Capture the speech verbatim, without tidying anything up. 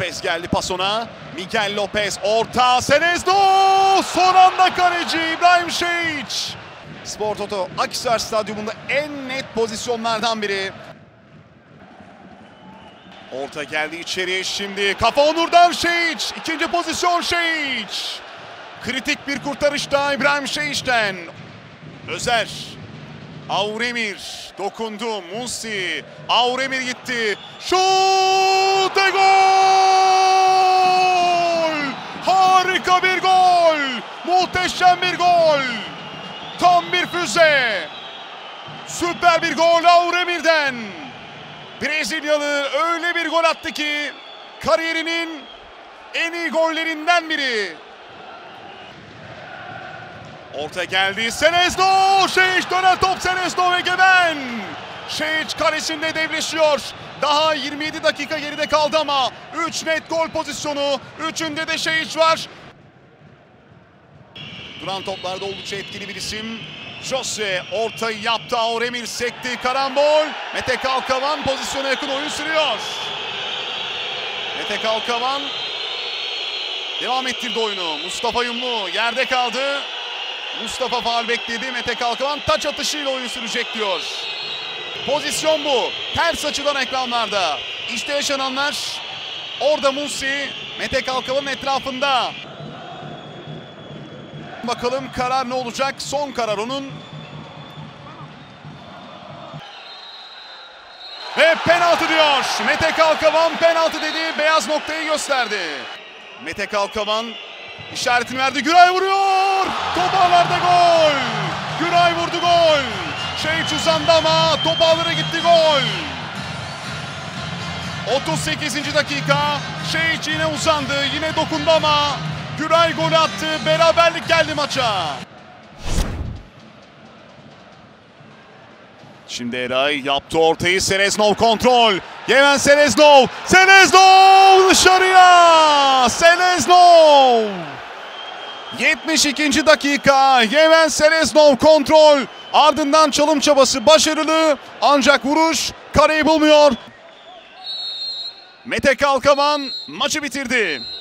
Lopez geldi pas ona. Miguel Lopez orta. Selezno! Son anda kaleci İbrahim Şehiç. Spor Toto Akhisar Stadyumunda en net pozisyonlardan biri. Orta geldi içeri. Şimdi kafa Onur'dan Şehiç. İkinci pozisyon Şehiç. Kritik bir kurtarışta İbrahim Şehiç'ten. Özer. Auremir dokundu. Musi. Auremir gitti. Şut! Ve gol! Harika bir gol! Muhteşem bir gol! Tam bir füze! Süper bir gol Auremir'den! Brezilyalı öyle bir gol attı ki kariyerinin en iyi gollerinden biri. Orta geldi. Selezno! Şehiç döner top Selezno ve Geven. Şehiç kalesinde devleşiyor. Daha yirmi yedi dakika geride kaldı ama üç net gol pozisyonu. Üçünde de Şehiç var. Duran toplarda oldukça etkili bir isim. Jose ortayı yaptı. Auremir sekti. Karambol. Mete Kalkavan pozisyona yakın oyun sürüyor. Mete Kalkavan devam ettirdi oyunu. Mustafa Yumlu yerde kaldı. Mustafa faul bekledi. Mete Kalkavan taç atışıyla oyun sürecek diyor. Pozisyon bu. Ters açıdan ekranlarda. İşte yaşananlar. Orada Musi. Mete Kalkavan'ın etrafında. Bakalım karar ne olacak? Son karar onun. Ve penaltı diyor. Mete Kalkavan penaltı dedi. Beyaz noktayı gösterdi. Mete Kalkavan işaretini verdi. Güray vuruyor. Top ağlarda gol. Güray vurdu gol. Şehiç uzandı ama top ağlara gitti gol. otuz sekizinci dakika. Şehiç yine uzandı. Yine dokundu ama Güray gol attı. Beraberlik geldi maça. Şimdi Eray yaptı ortayı. Seleznov kontrol. Yemen Seleznov. Seleznov dışarıya. Seleznov. yetmiş ikinci dakika. Yemen Seleznov kontrol. Ardından çalım çabası başarılı. Ancak vuruş kareyi bulmuyor. Mete Kalkavan maçı bitirdi.